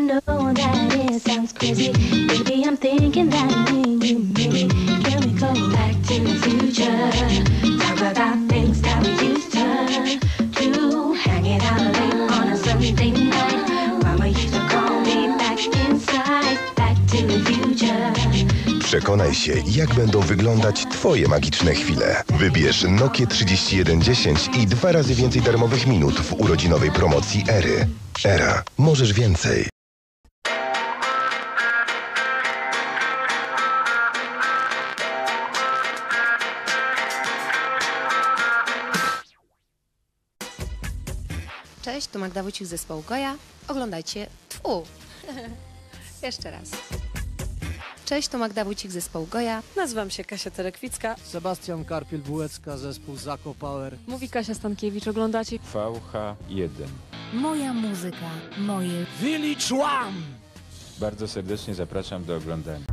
know that it sounds crazy. Baby, I'm thinking that me and you, maybe can we go back to the future? Talk about things that we used to do. Hanging out late on a Sunday night. Mama used to call me back inside. Back to the future. Przekonaj się, jak będą wyglądać Twoje magiczne chwile. Wybierz Nokię 3110 i 2 razy więcej darmowych minut w urodzinowej promocji Ery. Era. Możesz więcej. Cześć, tu Magda Wójcik z zespołu Goja. Oglądajcie... Tfu! Jeszcze raz. Cześć, tu Magda Wójcik z zespołu Goja. Nazywam się Kasia Terekwicka. Sebastian Karpiel-Bułecka, zespół Zako Power. Mówi Kasia Stankiewicz, oglądacie VH1. Moja muzyka, moje Village One! Bardzo serdecznie zapraszam do oglądania.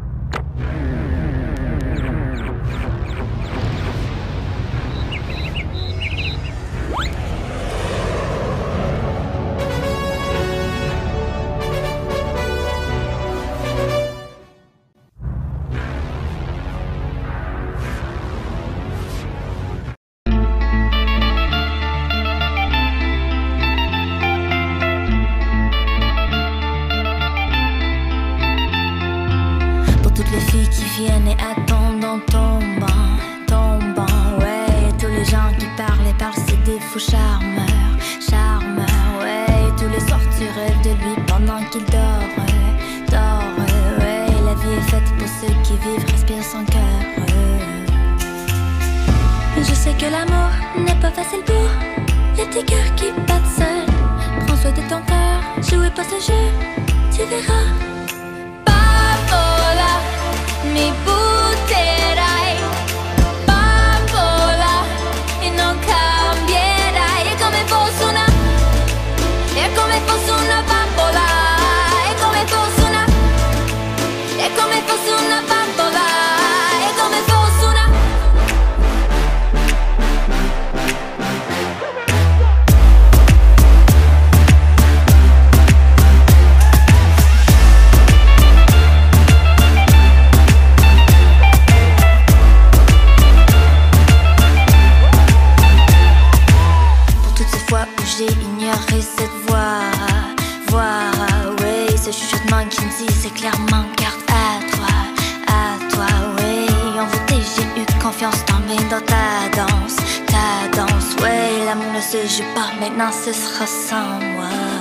toutes les filles qui viennent et attendent en tombant, tombant, ouais. Tous les gens qui parlent et parlent, c'est des fous charmeurs, charmeurs, ouais. Tous les soirs tu rêves de lui pendant qu'il dort, dort, ouais. La vie est faite pour ceux qui vivent, respirent sans cœur. Je sais que l'amour n'est pas facile pour les petits cœurs qui battent seuls. Prends soin de ton cœur, jouez pas ce jeu, tu verras. Mi butterai, bambola, e non cambierai. È come fosse una, è come fosse una bambola, è come fosse una, è come fosse una bambola, è come fosse una. J'ai ignoré cette voix, ouais. Ce chuchotement qui me dit c'est clairement garde à toi, ouais. Envoûté, j'ai eu confiance, tombé dans ta danse, ouais. L'amour ne se joue pas, maintenant ce sera sans moi.